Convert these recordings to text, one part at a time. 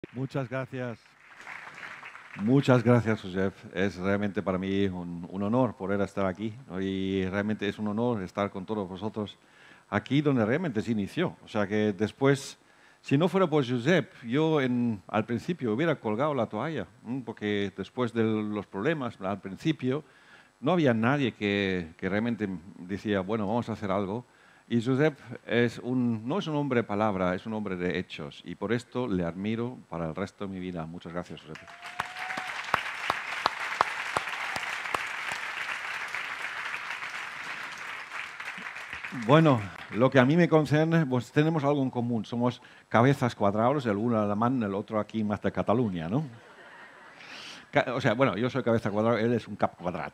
Muchas gracias. Muchas gracias, Josep. Es realmente para mí un honor poder estar aquí, ¿no? Y realmente es un honor estar con todos vosotros aquí donde realmente se inició. O sea que después, si no fuera por Josep, yo al principio hubiera colgado la toalla, porque después de los problemas al principio no había nadie que realmente decía, bueno, vamos a hacer algo. Y Josep no es un hombre de palabra, es un hombre de hechos. Y por esto le admiro para el resto de mi vida. Muchas gracias, Josep. Bueno, lo que a mí me concierne, pues tenemos algo en común. Somos cabezas cuadrados, el uno alemán, el otro aquí más de Cataluña, ¿no? O sea, bueno, yo soy cabeza cuadrada, él es un cap quadrat.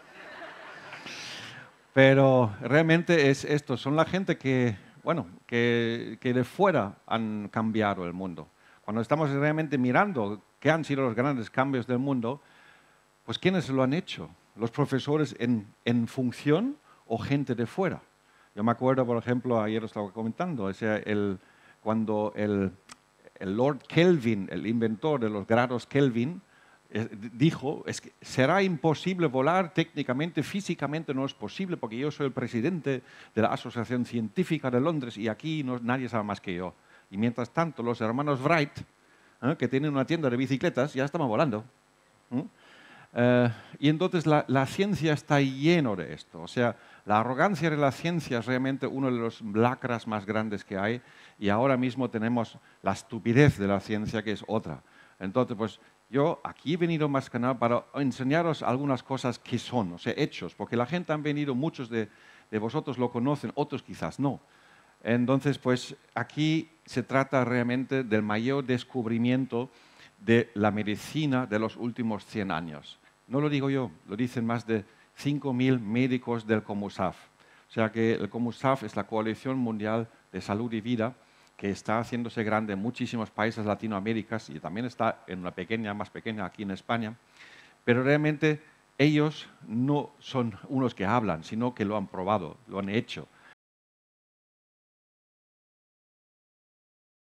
Pero realmente es esto, son la gente que, bueno, que de fuera han cambiado el mundo. Cuando estamos realmente mirando qué han sido los grandes cambios del mundo, pues ¿quiénes lo han hecho? ¿Los profesores en función o gente de fuera? Yo me acuerdo, por ejemplo, ayer lo estaba comentando, cuando el Lord Kelvin, el inventor de los grados Kelvin, dijo, es que será imposible volar técnicamente, físicamente no es posible, porque yo soy el presidente de la Asociación Científica de Londres y aquí nadie sabe más que yo. Y mientras tanto, los hermanos Wright, que tienen una tienda de bicicletas, ya estaban volando. ¿Eh? Y entonces la ciencia está lleno de esto. O sea, la arrogancia de la ciencia es realmente uno de los lacras más grandes que hay y ahora mismo tenemos la estupidez de la ciencia que es otra. Entonces, pues yo aquí he venido más que nada para enseñaros algunas cosas que son, o sea, hechos, porque la gente han venido, muchos de vosotros lo conocen, otros quizás no. Entonces, pues aquí se trata realmente del mayor descubrimiento de la medicina de los últimos 100 años. No lo digo yo, lo dicen más de 5.000 médicos del COMUSAF. O sea que el COMUSAF es la Coalición Mundial de Salud y Vida que está haciéndose grande en muchísimos países latinoamericanos y también está en una pequeña, más pequeña aquí en España. Pero realmente ellos no son unos que hablan, sino que lo han probado, lo han hecho.